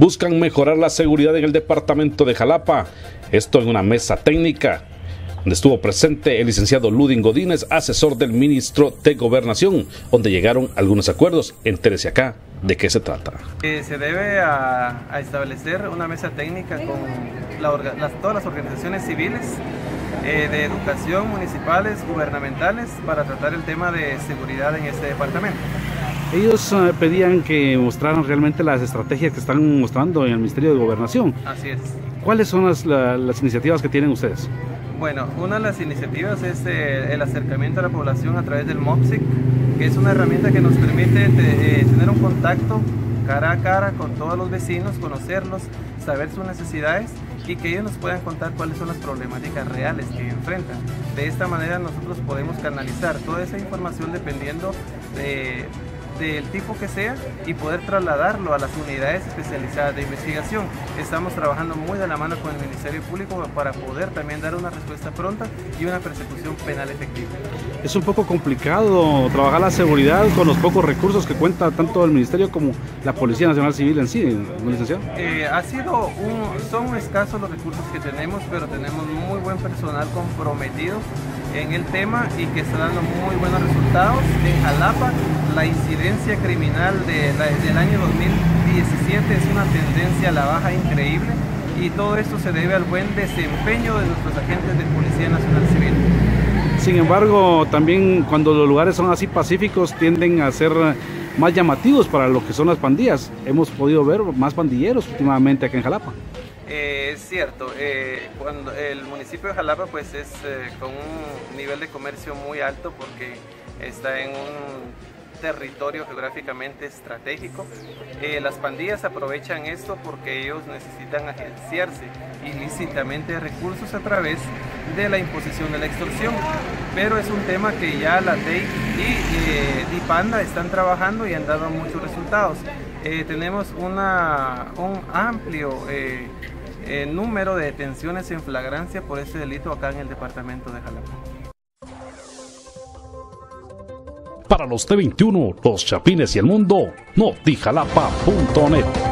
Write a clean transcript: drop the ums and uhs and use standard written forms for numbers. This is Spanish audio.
buscan mejorar la seguridad en el departamento de Jalapa. Esto en una mesa técnica donde estuvo presente el licenciado Ludin Godínez, asesor del ministro de Gobernación, donde llegaron algunos acuerdos. Entérese acá de qué se trata. Se debe a establecer una mesa técnica con todas las organizaciones civiles de educación, municipales, gubernamentales, para tratar el tema de seguridad en este departamento. Ellos pedían que mostraran realmente las estrategias que están mostrando en el Ministerio de Gobernación. Así es. ¿Cuáles son las iniciativas que tienen ustedes? Bueno, una de las iniciativas es el acercamiento a la población a través del MOPSIC, que es una herramienta que nos permite tener un contacto cara a cara con todos los vecinos, conocerlos, saber sus necesidades y que ellos nos puedan contar cuáles son las problemáticas reales que enfrentan. De esta manera nosotros podemos canalizar toda esa información dependiendo del tipo que sea y poder trasladarlo a las unidades especializadas de investigación. Estamos trabajando muy de la mano con el Ministerio Público para poder también dar una respuesta pronta y una persecución penal efectiva. Es un poco complicado trabajar la seguridad con los pocos recursos que cuenta tanto el Ministerio como la Policía Nacional Civil en sí, ¿no, licenciado? Son escasos los recursos que tenemos, pero tenemos muy buen personal comprometido en el tema y que está dando muy buenos resultados. En Jalapa, la incidencia criminal del año 2017 es una tendencia a la baja increíble y todo esto se debe al buen desempeño de nuestros agentes de Policía Nacional Civil. Sin embargo, también cuando los lugares son así pacíficos tienden a ser más llamativos para lo que son las pandillas. Hemos podido ver más pandilleros últimamente aquí en Jalapa. Es cierto, cuando el municipio de Jalapa pues es con un nivel de comercio muy alto porque está en un territorio geográficamente estratégico. Las pandillas aprovechan esto porque ellos necesitan agenciarse ilícitamente recursos a través de la imposición de la extorsión, pero es un tema que ya la DEI y DIPANDA están trabajando y han dado muchos resultados. Tenemos un amplio número de detenciones en flagrancia por este delito acá en el departamento de Jalapa. Para los T21, los Chapines y el mundo, notijalapa.net.